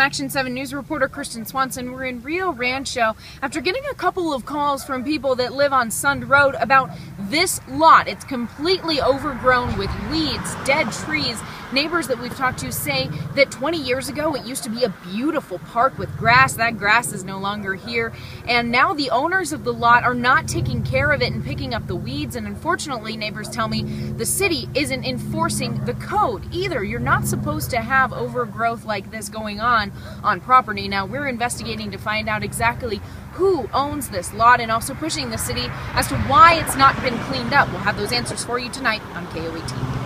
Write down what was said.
Action 7 News reporter Kristen Swanson. We're in Rio Rancho after getting a couple of calls from people that live on Sund Road about this lot. It's completely overgrown with weeds, dead trees. Neighbors that we've talked to say that 20 years ago it used to be a beautiful park with grass. That grass is no longer here, and now the owners of the lot are not taking care of it and picking up the weeds, and unfortunately neighbors tell me the city isn't enforcing the code either. You're not supposed to have overgrowth like this going on property. Now we're investigating to find out exactly who owns this lot and also pushing the city as to why it's not been cleaned up. We'll have those answers for you tonight on KOAT.